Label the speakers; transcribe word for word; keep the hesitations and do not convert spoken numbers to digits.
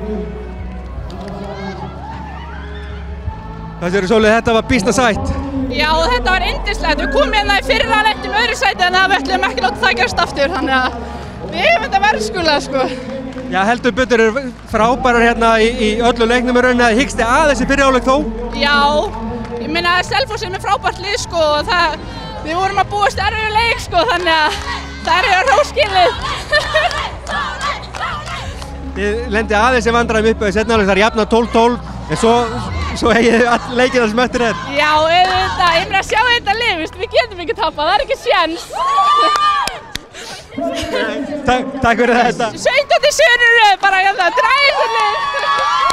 Speaker 1: Hvað segirðu Sóley, þetta var býsna sætt?
Speaker 2: Já, þetta var yndislegt. Við komum hérna í fyrra lentum öðru sæti en það við ætlum ekki láta það gerast aftur, þannig að við hefum þetta verðskulega, sko.
Speaker 1: Já, heldur betur eru frábærar hérna í, í öllu leiknum í rauninni. Hyggst þið að þessi fyrri hálfleik þó?
Speaker 2: Já, ég meina að Selfoss er með frábært lið, sko, og það, við vorum að búast erfiðu leik, sko, þannig að það er hróskilið.
Speaker 1: Þið lendið aðeins í vandræðum upp í seinni hálfleik, það er jafnað tólf tólf, en svo, svo eigið þið all leikið það sem eftir er.
Speaker 2: Já, auðvitað, ég meina að sjá þetta lið, veist, við getum ekki tapað, það er ekki séns.
Speaker 1: Takk, takk fyrir þetta.
Speaker 2: sautjánda sigurinn í röð, bara hérna, dræðið.